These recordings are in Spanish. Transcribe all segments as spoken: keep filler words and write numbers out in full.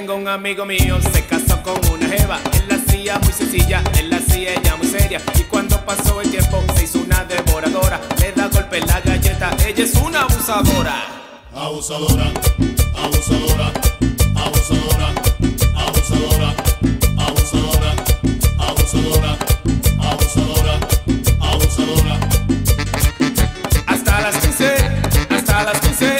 tengo un amigo mío, se casó con una jeva. Él la hacía muy sencilla, él la hacía ella muy seria. Y cuando pasó el tiempo se hizo una devoradora. Le da golpe en la galleta, ella es una abusadora. Abusadora, abusadora, abusadora, abusadora, abusadora, abusadora, abusadora, abusadora. Hasta las quince, hasta las quince.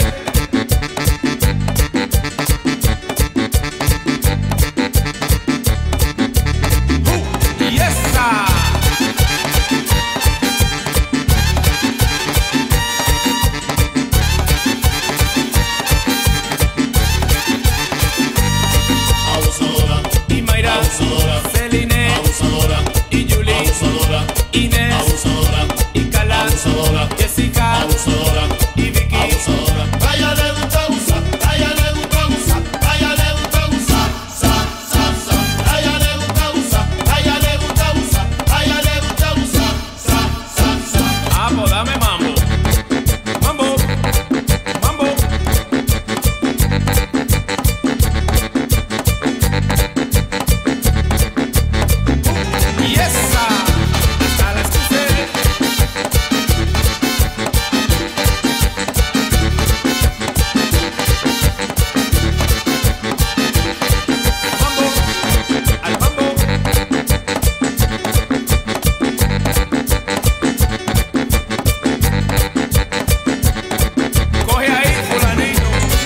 Celine, abusadora, y Julie, abusadora, Inés, abusadora, y Carla, abusadora, Jessica, abusadora, y Vicky, abusadora. A ella le gusta abusar, a ella le gusta abusar, a ella le gusta abusar, sa, sa, sa. A ella le gusta abusar, a ella le gusta abusar, a ella le gusta abusar, sa, sa, sa. Ah, pues dame mambo, mambo, mambo. Y esa, hasta las quince. Mambo, al mambo. Coge ahí, fulanito.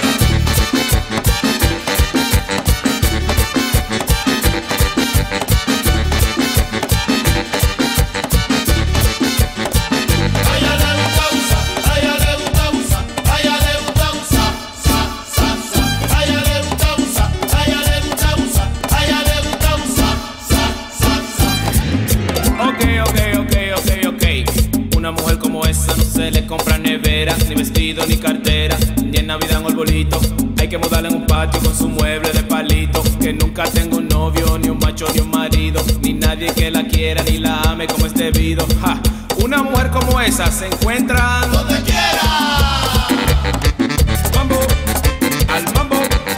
A ella le gusta abusar, a ella le gusta abusar, a ella le gusta abusar, sa, sa, sa. A ella le gusta abusar, a ella le gusta abusar, a ella le gusta abusar, sa, sa, sa. Ok, ok, ok, ok, ok. Una mujer como esa no se le compra nevera, ni vestido, ni cartera, ni en Navidad un arbolito. Hay que mudarla en un patio con su mueble de palito. Que nunca tenga un novio, ni un macho, ni un marido, ni nadie que la quiera, ni la ame como es debido. Ja. Una mujer como esa se encuentra Donde quiera. mambo, al mambo.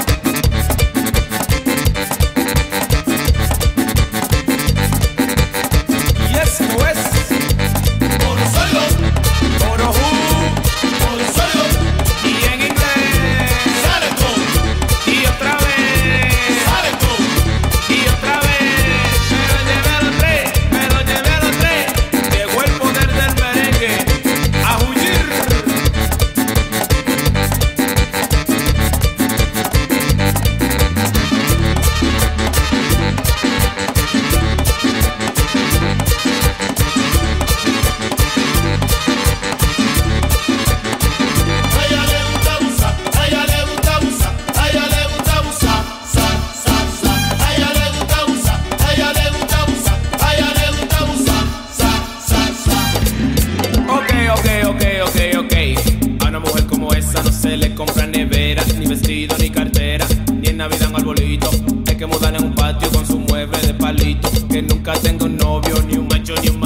Y esto es Por solo, Oro Who. por solo, Y en inglés. sale con, Y otra vez. sale con. Y otra vez. Me lo llevé a los tres. Me lo llevé a los tres. Llegó el poder del merengue. A huir. A ella le gusta abusar, a ella le gusta abusar, a ella le gusta abusar, sa, sa, sa. A ella le gusta abusar, a ella le gusta abusar, a ella le gusta abusar, sa, sa, sa. Ok, ok, ok, ok, ok. A una mujer como esa no se le compra nevera, ni vestido, ni cartera, ni en Navidad un arbolito. Hay que mudarla en un patio con su mueble de palito. Que nunca tenga un novio, ni un macho, ni un